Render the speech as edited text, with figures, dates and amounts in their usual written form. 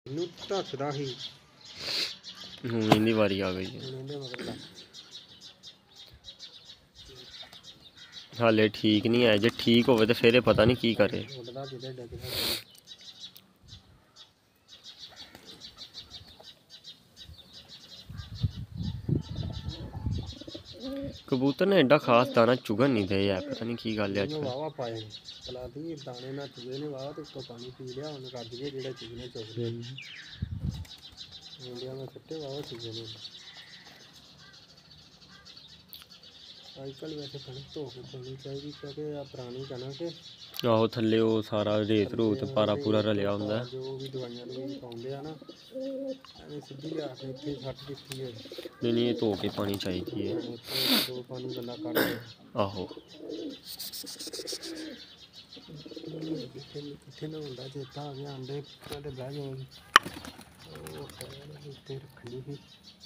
ਇਹਨੂੰ ਢੱਕਦਾ ਸੀ ਹੁਣ ਇਹਦੀ ਵਾਰੀ ਆ ਗਈ ਹੈ। ਹੁਣ ਇਹਦੇ ਮਗਰ ਲੱਗ ਹਾਲੇ ਠੀਕ ਨਹੀਂ ਹੈ, ਜੇ ਠੀਕ ਹੋਵੇ ਤਾਂ ਫਿਰ ਇਹ ਪਤਾ ਨਹੀਂ ਕੀ ਕਰੇ। ਉੱਡਦਾ ਕਿਤੇ ਡਿੱਗਦਾ ਕਬੂਤਰ ਨੇ ਐਡਾ ਖਾਸ ਦਾਣਾ ਚੁਗਣ ਨਹੀਂ ਦੇ ਯਾਰ, ਪਤਾ ਨਹੀਂ ਕੀ ਗੱਲ ਹੈ ਅੱਜ ਇਹਨੂੰ ਕੱਲ੍ਹ। ਵਾਹਵਾ ਪਾਏ ਨੇ ਪਲਾਦੀ ਦਾਣੇ ਨਾਲ ਚੁਗੇ ਨੇ ਵਾਹਵਾ ਤੇ ਉੱਤੋਂ ਪਾਣੀ ਪੀ ਲਿਆ ਹੁਣ ਰੱਜ ਗਏ ਜਿਹੜੇ ਚੁਗਨੇ ਚੁਗਦੇ ਇੰਡੀਆ में ਛੱਟੇ ਵਾਹਵਾ ਚੁਗੇ ਨੇ ਅੱਜ ਕੱਲ੍ਹ ਵੈਸੇ ਕਣਕ ਧੋ ਕੇ ਪਾਉਣੀ ਚਾਹੀਦੀ ਕਿਉਂਕਿ ਆ ਪੁਰਾਣੀ ਕਣਕ ਹੈ ਆਹੋ ਥੱਲੇ ਉਹ ਸਾਰਾ ਰੇਤ ਰੂਤ ਪਾਰਾ ਪੂਰਾ ਰਲਿਆ ਹੁੰਦਾ। ਜੋ ਵੀ ਦਵਾਈਆਂ ਨੂੰ ਪਾਉਂਦੇ ਆ ਨਾ ਐਵੇਂ ਸਿੱਧੀ ਲਿਆ ਕੇ ਇੱਥੇ ਛੱਟ ਦਿੱਤੀ ਹੈ। ਨਹੀਂ ਇਹ ਧੋ ਕੇ ਪਾਣੀ ਚਾਹੀਦੀ ਹੈ। ਦੋ ਪਾਣੀ ਬੰਦਾ ਕੱਢ ਦੇ ਆਹੋ ਕਿੱਥੇ ਨਾ ਹੁੰਦਾ ਚੇਤਾ ਆ ਗਿਆ ਆਂਡੇ ਤੇ ਬਹਿ ਜਾਓ ਉਹ ਉੱਤੇ ਰੱਖਣੀ ਸੀ